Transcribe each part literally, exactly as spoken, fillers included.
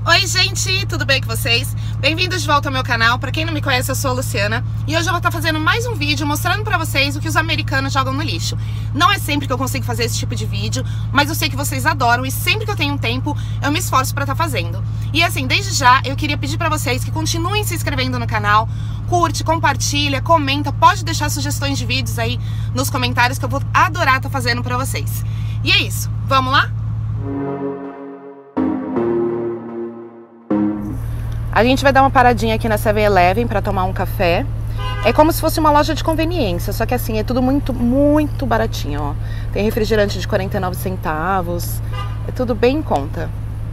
Oi gente, tudo bem com vocês? Bem-vindos de volta ao meu canal. Pra quem não me conhece, eu sou a Luciana e hoje eu vou estar fazendo mais um vídeo mostrando pra vocês o que os americanos jogam no lixo. Não é sempre que eu consigo fazer esse tipo de vídeo, mas eu sei que vocês adoram e sempre que eu tenho um tempo, eu me esforço pra estar fazendo. E assim, desde já, eu queria pedir pra vocês que continuem se inscrevendo no canal, curte, compartilha, comenta, pode deixar sugestões de vídeos aí nos comentários que eu vou adorar estar fazendo pra vocês. E é isso, vamos lá? A gente vai dar uma paradinha aqui na seven eleven para tomar um café. É como se fosse uma loja de conveniência, só que assim, é tudo muito, muito baratinho, ó. Tem refrigerante de quarenta e nove centavos, é tudo bem em conta.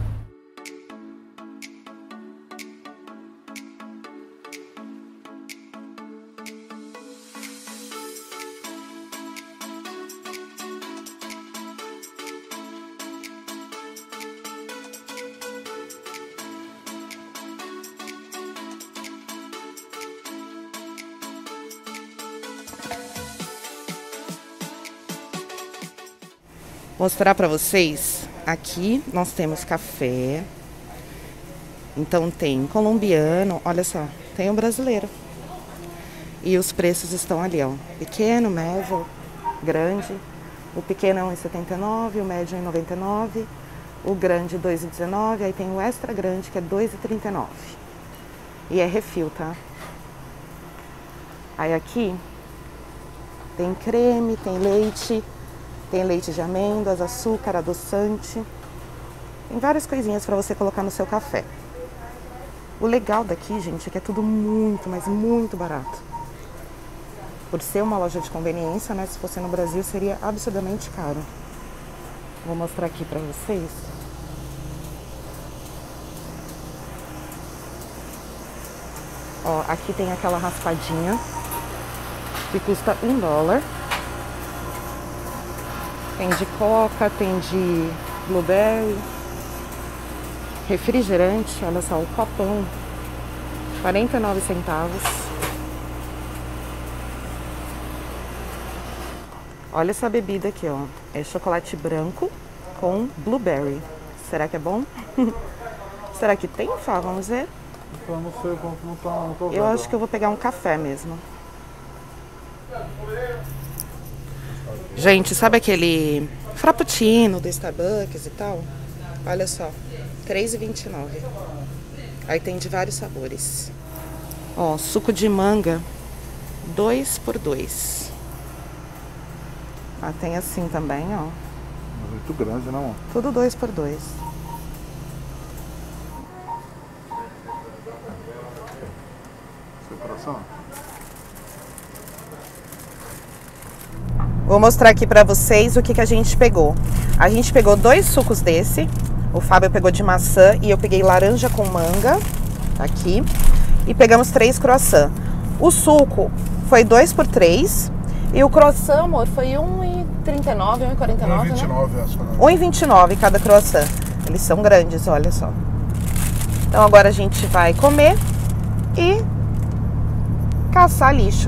Mostrar para vocês, aqui nós temos café, então tem colombiano, olha só, tem o brasileiro. E os preços estão ali, ó, pequeno, médio, grande. O pequeno é um real e setenta e nove centavos, o médio é um real e noventa e nove centavos, o grande dois reais e dezenove centavos, aí tem o extra grande que é dois reais e trinta e nove centavos. E é refil, tá? Aí aqui tem creme, tem leite. Tem leite de amêndoas, açúcar, adoçante. Tem várias coisinhas para você colocar no seu café. O legal daqui, gente, é que é tudo muito, mas muito barato. Por ser uma loja de conveniência, né? Se fosse no Brasil, seria absurdamente caro. Vou mostrar aqui para vocês. Ó, aqui tem aquela raspadinha que custa um dólar. Tem de coca, tem de blueberry, refrigerante, olha só, o copão, quarenta e nove centavos. Olha essa bebida aqui, ó, é chocolate branco com blueberry. Será que é bom? Será que tem, Fá? Vamos ver? Eu não sei, não tô, não tô vendo. Eu acho que eu vou pegar um café mesmo. Gente, sabe aquele frappuccino do Starbucks e tal? Olha só, três reais e vinte e nove centavos. Aí tem de vários sabores. Ó, suco de manga, dois por dois. Ah, tem assim também, ó. Muito grande, não? Tudo dois por dois. Seu coração? Vou mostrar aqui pra vocês o que, que a gente pegou. A gente pegou dois sucos desse. O Fábio pegou de maçã e eu peguei laranja com manga. Tá aqui. E pegamos três croissant. O suco foi dois por três. E o croissant, amor, foi um real e trinta e nove, um real e quarenta e nove, um real e vinte e nove, né? acho que um real e vinte e nove cada croissant. Eles são grandes, olha só. Então agora a gente vai comer e caçar lixo.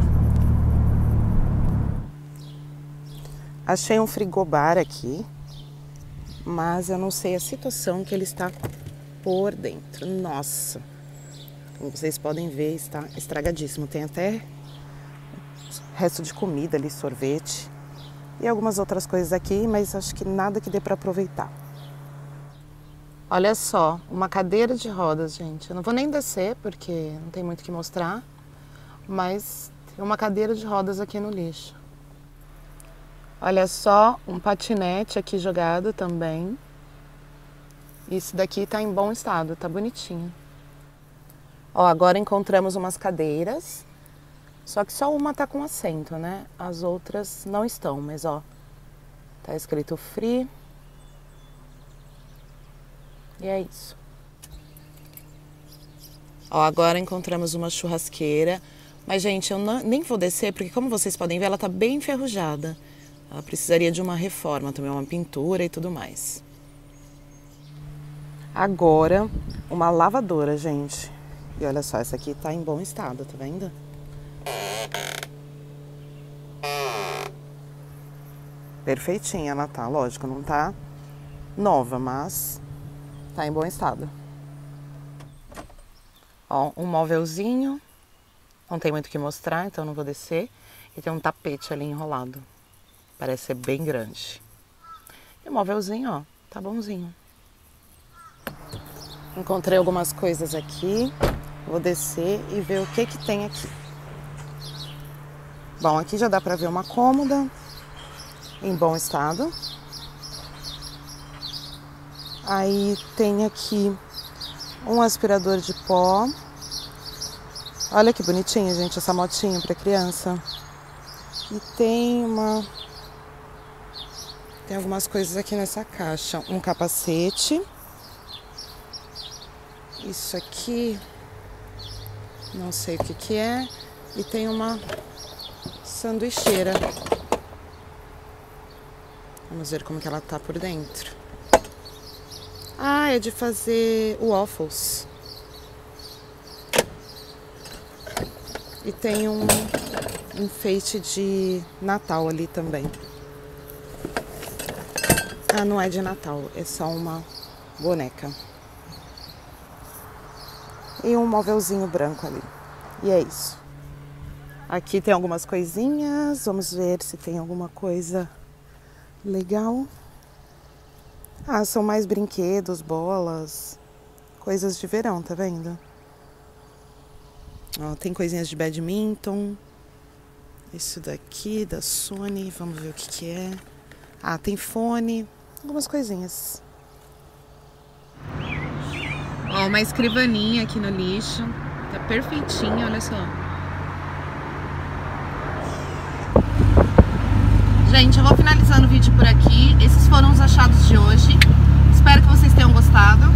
Achei um frigobar aqui, mas eu não sei a situação que ele está por dentro. Nossa, como vocês podem ver, está estragadíssimo. Tem até resto de comida ali, sorvete e algumas outras coisas aqui, mas acho que nada que dê para aproveitar. Olha só, uma cadeira de rodas, gente. Eu não vou nem descer porque não tem muito o que mostrar, mas tem uma cadeira de rodas aqui no lixo. Olha só, um patinete aqui jogado também. Isso daqui tá em bom estado, tá bonitinho. Ó, agora encontramos umas cadeiras. Só que só uma tá com assento, né? As outras não estão, mas ó, tá escrito free. E é isso. Ó, agora encontramos uma churrasqueira. Mas, gente, eu não, nem vou descer, porque como vocês podem ver, ela tá bem enferrujada. Ela precisaria de uma reforma também, uma pintura e tudo mais. Agora, uma lavadora, gente. E olha só, essa aqui tá em bom estado, tá vendo? Perfeitinha ela tá, lógico, não tá nova, mas tá em bom estado. Ó, um móvelzinho. Não tem muito o que mostrar, então não vou descer. E tem um tapete ali enrolado. Parece ser bem grande. E o móvelzinho, ó, tá bonzinho. Encontrei algumas coisas aqui. Vou descer e ver o que que tem aqui. Bom, aqui já dá pra ver uma cômoda em bom estado. Aí tem aqui um aspirador de pó. Olha que bonitinho, gente, essa motinha para criança. E tem uma... Tem algumas coisas aqui nessa caixa. Um capacete. Isso aqui... Não sei o que que é. E tem uma sanduicheira. Vamos ver como que ela tá por dentro. Ah, é de fazer waffles. E tem um enfeite de Natal ali também. Ah, não é de Natal, é só uma boneca. E um móvelzinho branco ali. E é isso. Aqui tem algumas coisinhas. Vamos ver se tem alguma coisa legal. Ah, são mais brinquedos, bolas, coisas de verão, tá vendo? Ó, tem coisinhas de badminton. Isso daqui da Sony, vamos ver o que que é. Ah, tem fone, algumas coisinhas. Ó, uma escrivaninha aqui no lixo. Tá perfeitinha, olha só. Gente, eu vou finalizando o vídeo por aqui. Esses foram os achados de hoje. Espero que vocês tenham gostado.